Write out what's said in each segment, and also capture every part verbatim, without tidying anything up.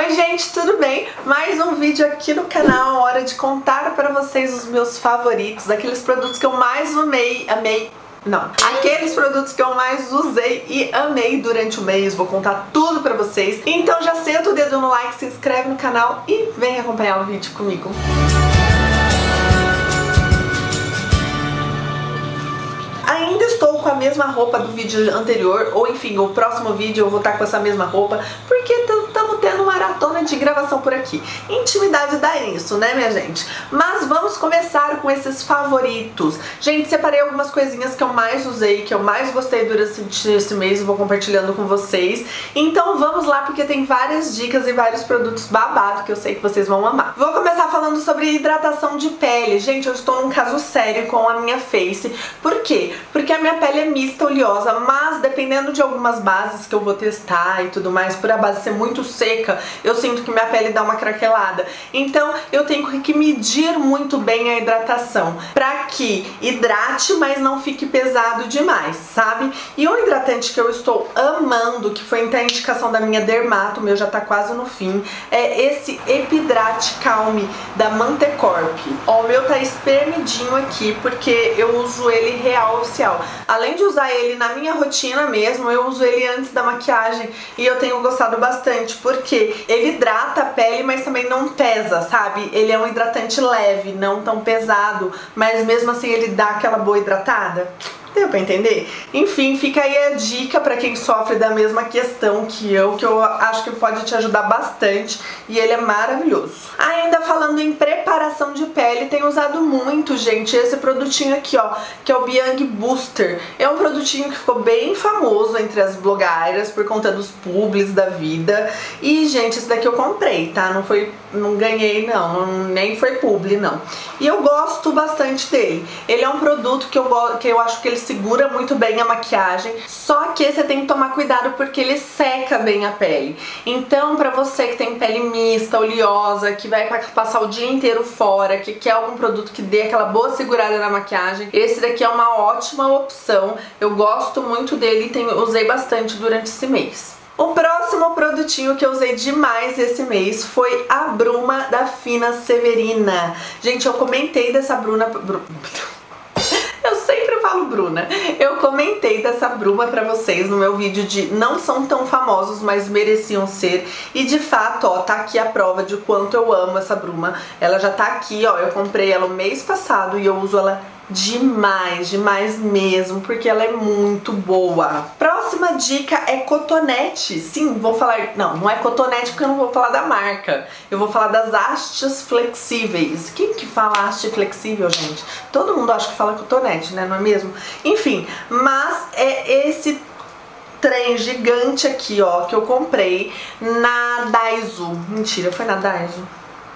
Oi gente, tudo bem? Mais um vídeo aqui no canal, hora de contar pra vocês os meus favoritos, aqueles produtos que eu mais amei, amei, não, aqueles produtos que eu mais usei e amei durante o mês, vou contar tudo pra vocês. Então já senta o dedo no like, se inscreve no canal e vem acompanhar o vídeo comigo. Ainda estou com a mesma roupa do vídeo anterior, ou enfim, o próximo vídeo eu vou estar com essa mesma roupa, porque estamos tendo maratona de gravação por aqui. Intimidade dá isso, né, minha gente? Mas vamos começar com esses favoritos. Gente, separei algumas coisinhas que eu mais usei, que eu mais gostei durante esse mês e vou compartilhando com vocês. Então vamos lá, porque tem várias dicas e vários produtos babado que eu sei que vocês vão amar. Vou começar falando sobre hidratação de pele. Gente, eu estou num caso sério com a minha face. Por quê? Porque a minha pele é mista, oleosa, mas dependendo de algumas bases que eu vou testar e tudo mais, por a base ser muito seca, eu sinto que minha pele dá uma craquelada. Então eu tenho que medir muito bem a hidratação, pra que hidrate, mas não fique pesado demais, sabe? E um hidratante que eu estou amando, que foi até a indicação da minha dermato, o meu já tá quase no fim, é esse Epidrate Calme da Mantecorp. Ó, o meu tá espremidinho aqui, porque eu uso ele real oficial. Além de usar ele na minha rotina mesmo, eu uso ele antes da maquiagem e eu tenho gostado bastante, porque ele hidrata a pele, mas também não pesa, sabe? Ele é um hidratante leve, não tão pesado, mas mesmo assim ele dá aquela boa hidratada. Deu pra entender? Enfim, fica aí a dica pra quem sofre da mesma questão que eu, que eu acho que pode te ajudar bastante, e ele é maravilhoso. Ainda falando em preparação de pele, tenho usado muito, gente, esse produtinho aqui, ó, que é o Biang Booster. É um produtinho que ficou bem famoso entre as blogueiras por conta dos publis da vida. E, gente, esse daqui eu comprei, tá? Não foi, não ganhei, não, nem foi publi, não. E eu gosto bastante dele. Ele é um produto que eu, que eu acho que ele segura muito bem a maquiagem, só que você tem que tomar cuidado porque ele seca bem a pele. Então, pra você que tem pele mista, oleosa, que vai passar o dia inteiro fora, que quer algum produto que dê aquela boa segurada na maquiagem, esse daqui é uma ótima opção. Eu gosto muito dele e tenho, usei bastante durante esse mês. O próximo produtinho que eu usei demais esse mês foi a Bruma da Fina Severina. Gente, eu comentei dessa Bruna... Bru... Eu sempre falo Bruna. Eu comentei dessa Bruma pra vocês no meu vídeo de não são tão famosos, mas mereciam ser. E de fato, ó, tá aqui a prova de quanto eu amo essa Bruma. Ela já tá aqui, ó, eu comprei ela o mês passado e eu uso ela demais, demais mesmo, porque ela é muito boa. Próxima dica é cotonete. Sim, vou falar... Não, não é cotonete porque eu não vou falar da marca. Eu vou falar das hastes flexíveis. Quem que fala haste flexível, gente? Todo mundo acha que fala cotonete, né? Não é mesmo? Enfim, mas é esse trem gigante aqui, ó, que eu comprei na Daiso. Mentira, foi na Daiso?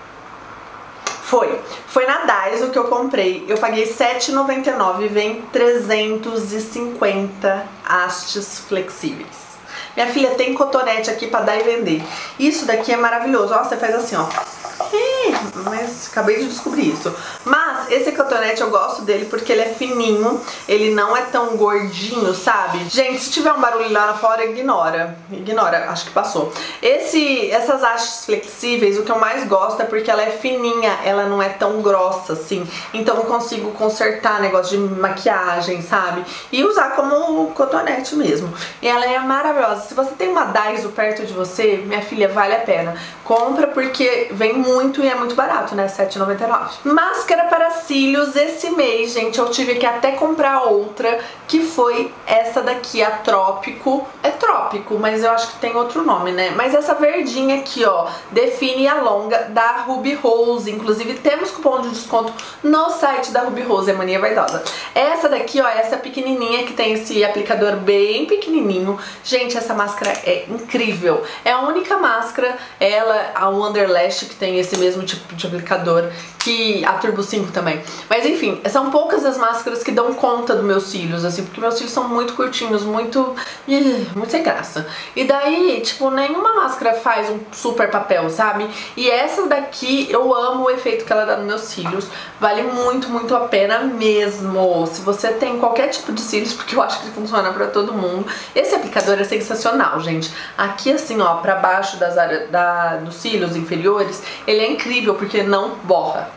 Foi, foi na Daiso que eu comprei. Eu paguei sete reais e noventa e nove centavos e vem trezentos e cinquenta hastes flexíveis. Minha filha tem cotonete aqui pra dar e vender. Isso daqui é maravilhoso. Ó, você faz assim, ó. É, mas acabei de descobrir isso. Mas esse cotonete eu gosto dele porque ele é fininho, ele não é tão gordinho, sabe? Gente, se tiver um barulho lá fora, ignora. Ignora, acho que passou. Esse, essas hastes flexíveis, o que eu mais gosto é porque ela é fininha, ela não é tão grossa assim. Então eu consigo consertar negócio de maquiagem, sabe? E usar como cotonete mesmo. E ela é maravilhosa. Se você tem uma Daiso perto de você, minha filha, vale a pena. Compra porque vem muito e é muito barato, né? sete reais e noventa e nove centavos. Máscara para cílios esse mês, gente, eu tive que até comprar outra, que foi essa daqui, a Trópico. É Trópico, mas eu acho que tem outro nome, né? Mas essa verdinha aqui, ó, Define e Alonga, da Ruby Rose. Inclusive temos cupom de desconto no site da Ruby Rose, é mania vaidosa. Essa daqui, ó, essa pequenininha que tem esse aplicador bem pequenininho. Gente, essa máscara é incrível. É a única máscara, ela, a Wonderlash, que tem esse mesmo tipo de aplicador, que a Turbo cinco também também. Mas enfim, são poucas as máscaras que dão conta dos meus cílios, assim, porque meus cílios são muito curtinhos, muito... muito sem graça. E daí, tipo, nenhuma máscara faz um super papel, sabe? E essa daqui, eu amo o efeito que ela dá nos meus cílios. Vale muito, muito a pena mesmo. Se você tem qualquer tipo de cílios, porque eu acho que funciona pra todo mundo. Esse aplicador é sensacional, gente. Aqui assim, ó, pra baixo das áreas da, dos cílios inferiores, ele é incrível porque não borra.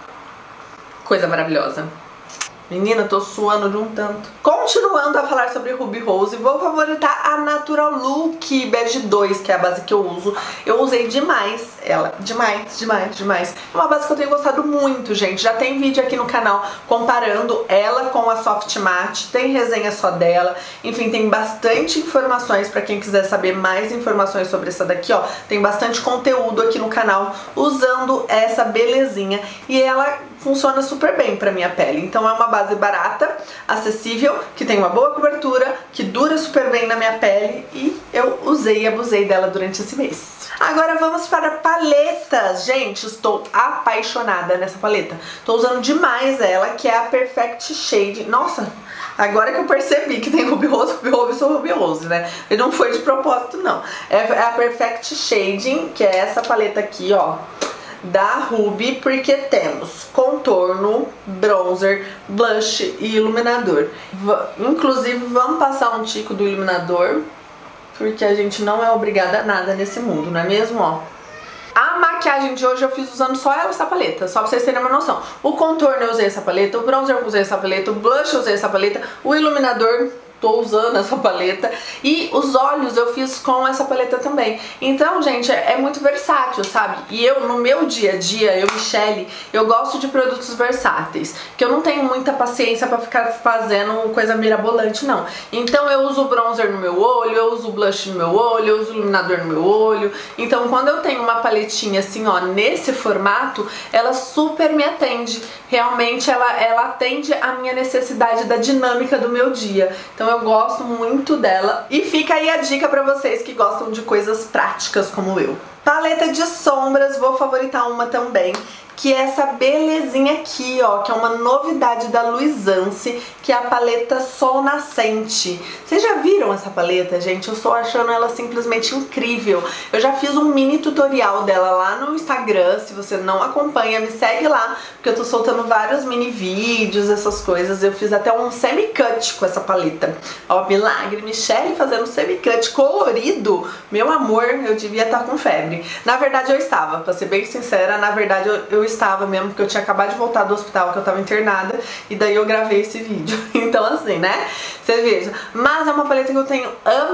Coisa maravilhosa. Menina, tô suando de um tanto. Continuando a falar sobre Ruby Rose, vou favoritar a Natural Look Bege dois, que é a base que eu uso. Eu usei demais ela, demais, demais, demais. É uma base que eu tenho gostado muito, gente. Já tem vídeo aqui no canal comparando ela com a Soft Matte, tem resenha só dela. Enfim, tem bastante informações pra quem quiser saber mais informações sobre essa daqui, ó. Tem bastante conteúdo aqui no canal usando essa belezinha. E ela funciona super bem pra minha pele. Então é uma base barata, acessível, que tem uma boa cobertura, que dura super bem na minha pele e eu usei e abusei dela durante esse mês. Agora vamos para paletas. Gente, estou apaixonada nessa paleta. Estou usando demais ela, que é a Perfect Shade. Nossa, agora que eu percebi que tem Ruby Rose, Ruby Rose, sou Ruby Rose, né? E não foi de propósito, não. É a Perfect Shading, que é essa paleta aqui, ó, da Ruby, porque temos contorno, bronzer, blush e iluminador. V inclusive, vamos passar um tico do iluminador, porque a gente não é obrigada a nada nesse mundo, não é mesmo? Ó. A maquiagem de hoje eu fiz usando só essa paleta, só pra vocês terem uma noção. O contorno eu usei essa paleta, o bronzer eu usei essa paleta, o blush eu usei essa paleta, o iluminador... tô usando essa paleta e os olhos eu fiz com essa paleta também. Então, gente, é muito versátil, sabe? E eu, no meu dia a dia, eu, Michelle, eu gosto de produtos versáteis, que eu não tenho muita paciência pra ficar fazendo coisa mirabolante, não. Então eu uso bronzer no meu olho, eu uso blush no meu olho, eu uso iluminador no meu olho. Então quando eu tenho uma paletinha assim, ó, nesse formato, ela super me atende. Realmente ela, ela atende a minha necessidade da dinâmica do meu dia. Então eu gosto muito dela e fica aí a dica pra vocês que gostam de coisas práticas como eu. Paleta de sombras, vou favoritar uma também, que é essa belezinha aqui, ó, que é uma novidade da Luisance, que é a paleta Sol Nascente. Vocês já viram essa paleta, gente? Eu estou achando ela simplesmente incrível. Eu já fiz um mini tutorial dela lá no Instagram, se você não acompanha, me segue lá, porque eu tô soltando vários mini vídeos, essas coisas. Eu fiz até um semi-cut com essa paleta. Ó, milagre, Michelle fazendo semi-cut colorido. Meu amor, eu devia estar com febre. Na verdade eu estava, pra ser bem sincera, na verdade eu, eu estava mesmo, porque eu tinha acabado de voltar do hospital, que eu tava internada, e daí eu gravei esse vídeo. Então assim, né? Vocês vejam. Mas é uma paleta que eu tenho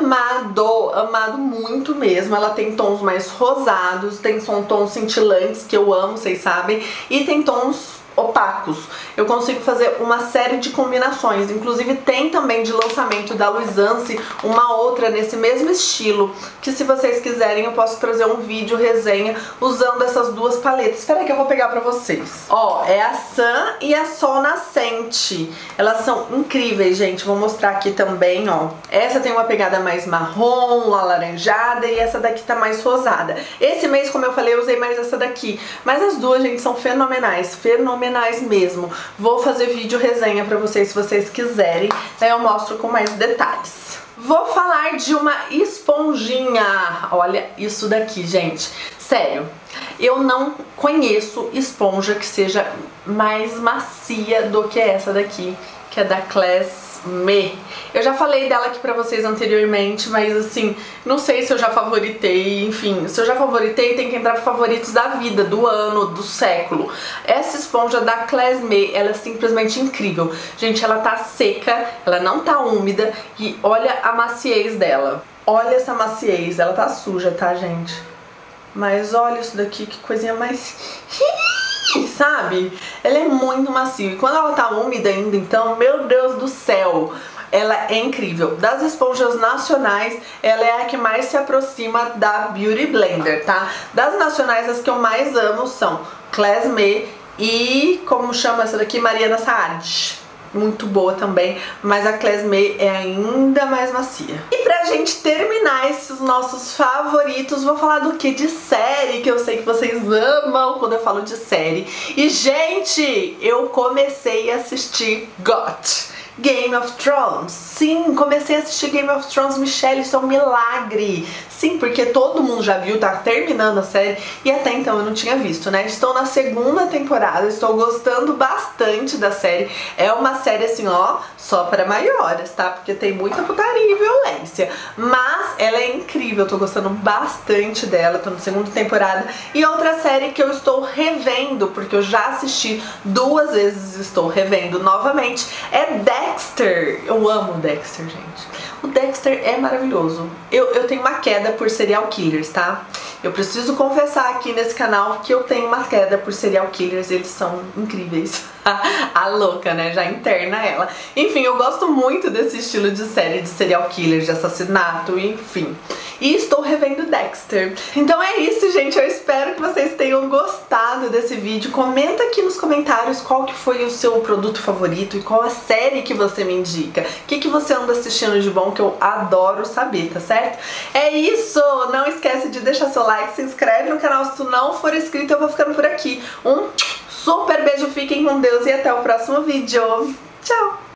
amado, amado muito mesmo. Ela tem tons mais rosados, tem são tons cintilantes, que eu amo, vocês sabem, e tem tons opacos. Eu consigo fazer uma série de combinações, inclusive tem também de lançamento da Luisance uma outra nesse mesmo estilo, que se vocês quiserem eu posso trazer um vídeo resenha usando essas duas paletas. Espera aí que eu vou pegar pra vocês. Ó, é a Sun e a Sol Nascente. Elas são incríveis, gente. Vou mostrar aqui também, ó. Essa tem uma pegada mais marrom, alaranjada, e essa daqui tá mais rosada. Esse mês, como eu falei, eu usei mais essa daqui, mas as duas, gente, são fenomenais, fenomenais mesmo. Vou fazer vídeo resenha pra vocês se vocês quiserem, daí eu mostro com mais detalhes. Vou falar de uma esponjinha. Olha isso daqui, gente. Sério, eu não conheço esponja que seja mais macia do que essa daqui, que é da Class Me. Eu já falei dela aqui pra vocês anteriormente, mas assim, não sei se eu já favoritei, enfim, se eu já favoritei tem que entrar para favoritos da vida, do ano, do século. Essa esponja da Class Me, ela é simplesmente incrível. Gente, ela tá seca, ela não tá úmida e olha a maciez dela. Olha essa maciez, ela tá suja, tá, gente? Mas olha isso daqui, que coisinha mais... sabe? Ela é muito macia. E quando ela tá úmida ainda, então, meu Deus do céu, ela é incrível. Das esponjas nacionais, ela é a que mais se aproxima da Beauty Blender, tá? Das nacionais, as que eu mais amo são Class Me e, como chama essa daqui, Mariana Saad. muito boa também, mas a Classmate é ainda mais macia. E pra gente terminar esses nossos favoritos, vou falar do que? De série, que eu sei que vocês amam quando eu falo de série. E, gente, eu comecei a assistir G O T, Game of Thrones. Sim, comecei a assistir Game of Thrones, Michelle, isso é um milagre. Sim, porque todo mundo já viu, tá terminando a série e até então eu não tinha visto, né? Estou na segunda temporada, estou gostando bastante da série. É uma série assim, ó, só para maiores, tá? Porque tem muita putaria e violência. Mas ela é incrível, eu tô gostando bastante dela, tô na segunda temporada. E outra série que eu estou revendo, porque eu já assisti duas vezes, estou revendo novamente, é Dexter. Eu amo Dexter, gente. O Dexter é maravilhoso. Eu, eu tenho uma queda por serial killers, tá? Eu preciso confessar aqui nesse canal que eu tenho uma queda por serial killers, eles são incríveis. A louca, né? Já interna ela. Enfim, eu gosto muito desse estilo de série de serial killers, de assassinato, enfim. E estou revendo Dexter. Então é isso, gente. Eu espero que vocês tenham gostado desse vídeo. Comenta aqui nos comentários qual que foi o seu produto favorito e qual a série que você me indica. O que, que você anda assistindo de bom, que eu adoro saber, tá certo? É isso! Não esquece de deixar seu like, se inscreve no canal se tu não for inscrito. Eu vou ficando por aqui. Um super beijo, fiquem com Deus e até o próximo vídeo. Tchau!